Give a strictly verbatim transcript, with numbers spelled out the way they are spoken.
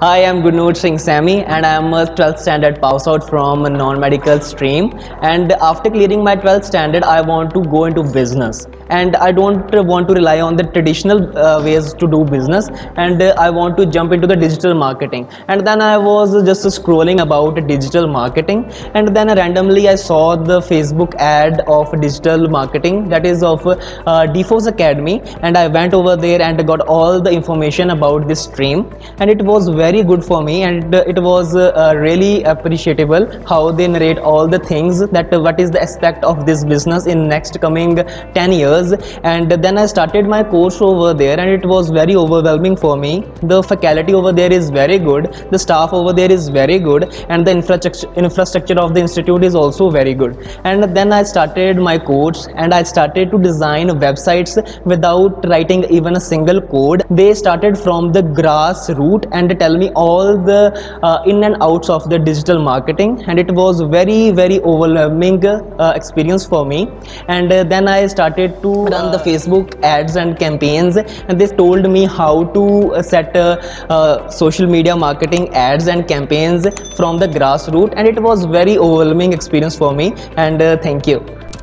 Hi, I'm Gurnoor Singh Sami and I am a twelfth standard pass out from a non-medical stream, and after clearing my twelfth standard I want to go into business, and I don't want to rely on the traditional uh, ways to do business, and uh, I want to jump into the digital marketing. And then I was just scrolling about digital marketing, and then randomly I saw the Facebook ad of digital marketing, that is of uh, DeForce Academy, and I went over there and got all the information about this stream, and it was very good for me, and uh, it was uh, really appreciable how they narrate all the things that uh, what is the aspect of this business in next coming ten years. And then I started my course over there, and it was very overwhelming for me. The faculty over there is very good, the staff over there is very good, and the infrastructure infrastructure of the institute is also very good. And then I started my course, and I started to design websites without writing even a single code. They started from the grassroots and tell me all the uh, in and outs of the digital marketing, and it was very very overwhelming uh, experience for me. And uh, then I started to run the Facebook ads and campaigns, and they told me how to uh, set uh, uh, social media marketing ads and campaigns from the grassroots, and it was very overwhelming experience for me. And uh, thank you.